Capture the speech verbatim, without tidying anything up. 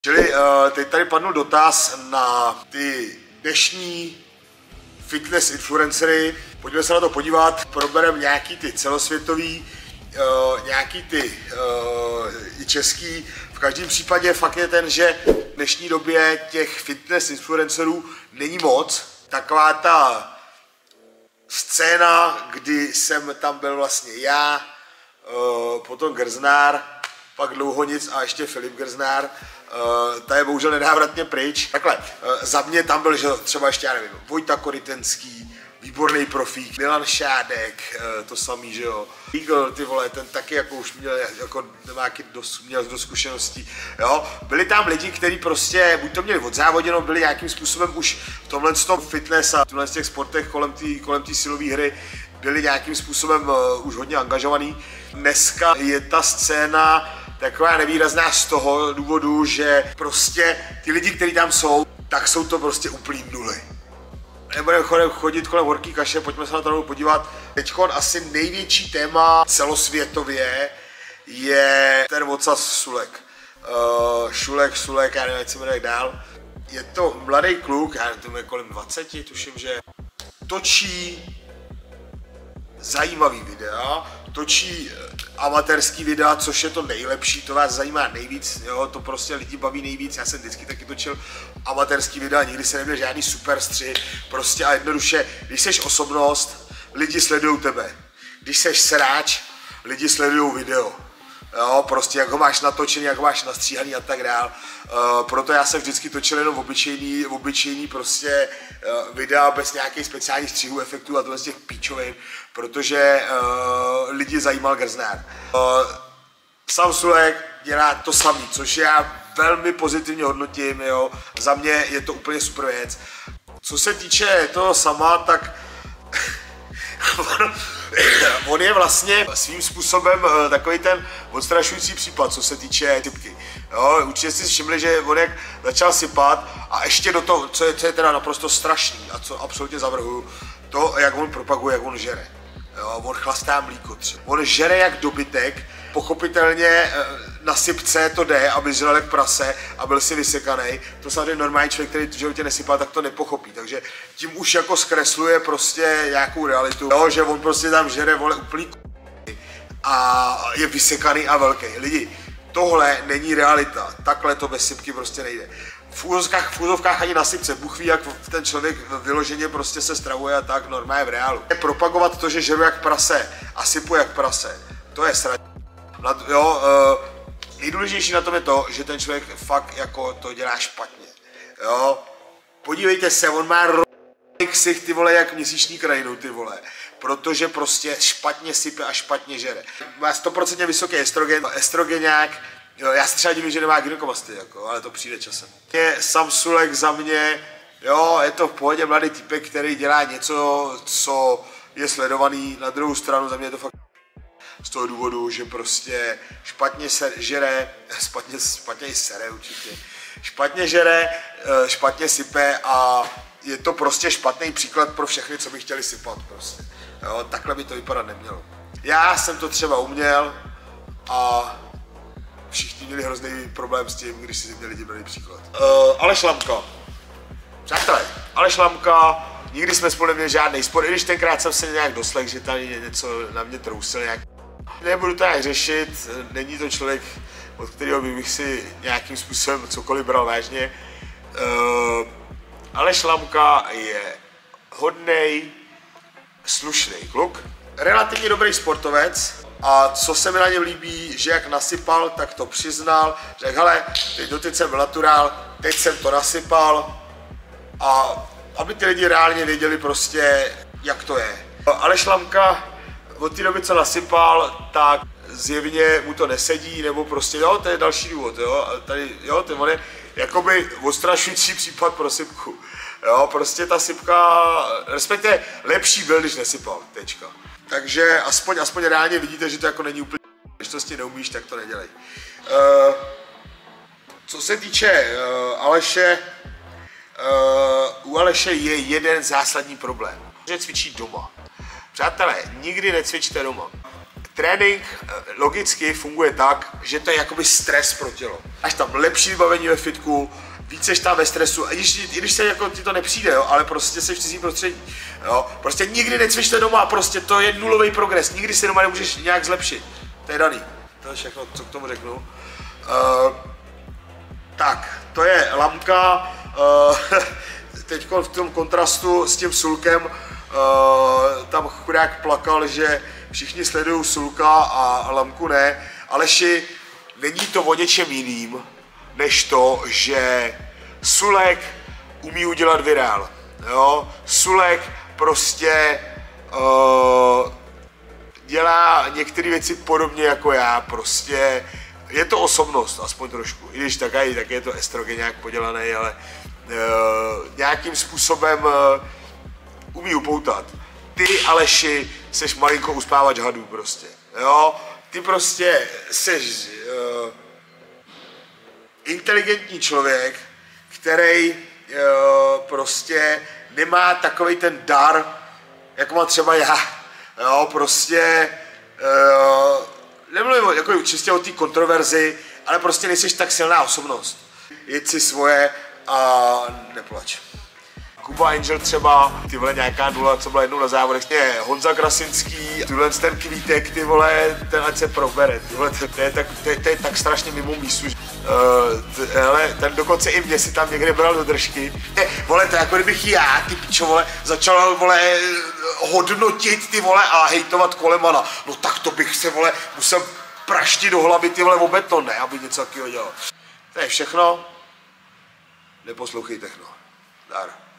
Čili uh, teď tady padnul dotaz na ty dnešní fitness influencery. Pojďme se na to podívat, probereme nějaký ty celosvětový, uh, nějaký ty uh, i český. V každém případě fakt je ten, že v dnešní době těch fitness influencerů není moc. Taková ta scéna, kdy jsem tam byl vlastně já, uh, potom Grznár, pak dlouho nic a ještě Filip Grznár. Uh, ta je bohužel nenávratně pryč. Takhle, uh, za mě tam byl, že třeba ještě, já nevím, Vojta Korytenský, výborný profík, Milan Šádek, uh, to samý, že jo. Eagle, ty vole, ten taky jako už měl, jako nějaký dost, měl dost zkušeností, jo. Byli tam lidi, kteří prostě, buď to měli odzávoděno, byli nějakým způsobem už v tomhle tom fitness a v tomhle těch sportech kolem té kolem té silové hry, byli nějakým způsobem uh, už hodně angažovaný. Dneska je ta scéna taková nevýrazná z toho důvodu, že prostě ty lidi, kteří tam jsou, tak jsou to prostě úplný nuly. Nebudeme chodit kolem horký kaše, pojďme se na to podívat. Teďkon asi největší téma celosvětově je ten odsaz Sulek. Uh, Šulek, Sulek, já nevím, jak se jmenuje dál. Je to mladý kluk, já nevím, je kolem dvaceti, tuším, že točí zajímavý videa, točí amatérský videa, což je to nejlepší, to vás zajímá nejvíc, jo, to prostě lidi baví nejvíc, já jsem vždycky taky točil amatérský videa, nikdy jsem neměl žádný super střih, prostě a jednoduše, když seš osobnost, lidi sledujou tebe, když seš sráč, lidi sledujou video. Jo, prostě jak ho máš natočený, jak ho máš nastříhaný a tak dál. Uh, proto já jsem vždycky točil jenom obyčejný, obyčejný prostě uh, videa bez nějakých speciálních střihů, efektů a tohle z těch píčovin, protože uh, lidi zajímal Grznár. Uh, Sam Sulek dělá to samý, což já velmi pozitivně hodnotím, jo. Za mě je to úplně super věc. Co se týče toho sama, tak on je vlastně svým způsobem takový ten odstrašující případ, co se týče sypky. Jo, určitě si všimli, že on jak začal sypat a ještě do toho, co je, co je teda naprosto strašný a co absolutně zavrhuju, to, jak on propaguje, jak on žere. Jo, on chlastá mlíko třeba. On žere jak dobytek, pochopitelně na sypce to jde, aby žral jak prase a byl si vysekaný. To samozřejmě normální člověk, který v životě nesypal, tak to nepochopí. Takže tím už jako zkresluje prostě nějakou realitu. Jo, že on prostě tam žere, vole, úplný a je vysekaný a velký. Lidi, tohle není realita. Takhle to bez sypky prostě nejde. V úzovkách, v úzovkách ani na sypce, Bůh ví, jak ten člověk vyloženě prostě se stravuje a tak normálně v reálu. Propagovat to, že žeru jak prase a sypu jak prase, to je srač. Jo, uh, nejdůležitější na tom je to, že ten člověk fakt jako to dělá špatně. Jo, podívejte se, on má ksicht, ty vole, jak měsíční krajinu, ty vole. Protože prostě špatně sype a špatně žere. Má sto procent vysoký estrogen, estrogenák. Jo, já se třeba divím, že nemá gynekomastii, jako, ale to přijde časem. Je Sam Sulek za mě, jo, je to v pohodě mladý typek, který dělá něco, co je sledovaný. Na druhou stranu za mě je to fakt z toho důvodu, že prostě špatně se žere, špatně, špatně sere určitě, špatně žere, špatně sype a je to prostě špatný příklad pro všechny, co by chtěli sypat prostě. Jo, takhle by to vypadat nemělo. Já jsem to třeba uměl a všichni měli hrozný problém s tím, když si ze mě lidi brali příklad. Uh, Aleš Lamka. Přátelé, Aleš Lamka, nikdy jsme spolu neměli žádný spor, i když tenkrát jsem se nějak doslech, že tady něco na mě trousil nějak. Nebudu to nějak řešit, není to člověk, od kterého bych si nějakým způsobem cokoliv bral vážně. Uh, Aleš Lamka je hodnej, slušný kluk, relativně dobrý sportovec. A co se mi na něm líbí, že jak nasypal, tak to přiznal, řekl, hele, teď doteď jsem byl naturál, teď jsem to nasypal a aby ty lidi reálně věděli prostě, jak to je. Aleš Lamka od té doby, co nasypal, tak zjevně mu to nesedí, nebo prostě, jo, to je další důvod, jo, a tady, jo, ten on je jakoby odstrašující případ pro sypku, jo, prostě ta sypka, respektive lepší byl, když nesypal, tečka. Takže aspoň, aspoň reálně vidíte, že to jako není úplně, když to s tím neumíš, tak to nedělej. Uh, co se týče uh, Aleše, uh, u Aleše je jeden zásadní problém, že cvičí doma. Přátelé, nikdy necvičte doma. trénink logicky funguje tak, že to je jakoby stres pro tělo. Až tam lepší vybavení ve fitku, víc seš tam ve stresu, i když, i když se jako ti to nepřijde, jo, ale prostě seš v cizím prostředí. Jo. Prostě nikdy necvičte doma, prostě to je nulový progres, nikdy si doma nemůžeš nějak zlepšit. To je daný. To je všechno, co k tomu řeknu. Uh, tak, to je lamka. Uh, teď v tom kontrastu s tím Sulkem, uh, tam chudák plakal, že všichni sledují Sulka a lamku ne. Aleši, není to o něčem jiným, než to, že Sulek umí udělat virál. Jo? Sulek prostě uh, dělá některé věci podobně jako já, prostě je to osobnost, aspoň trošku, i když tak, tak je to estrogen nějak podělaný, ale uh, nějakým způsobem uh, umí upoutat. Ty, Aleši, seš malinko uspávač hadů prostě, jo, ty prostě seš uh, inteligentní člověk, který uh, prostě nemá takovej ten dar, jako mám třeba já, jo, prostě uh, nemluvím jako čistě o té kontroverzi, ale prostě nejseš tak silná osobnost. Jeď si svoje a neplač. Kuba Angel třeba, ty vole nějaká nula, co byla jednou na závodech, je Honza Krasinský, tuhle ten Kvítek, ty vole, ten ať se probere, ty vole, to, to, je tak, to, je, to je tak strašně mimo mísu. Uh, hele, ten dokonce i mě si tam někde bral do držky. Je, vole, to jako kdybych já, ty pičo, vole, začal, vole, hodnotit, ty vole, a hejtovat Kolemana. No tak to bych se, vole, musel praštit do hlavy, ty vole, o beton, ne, aby něco takového dělal. To je všechno. Neposlouchej techno. Dar.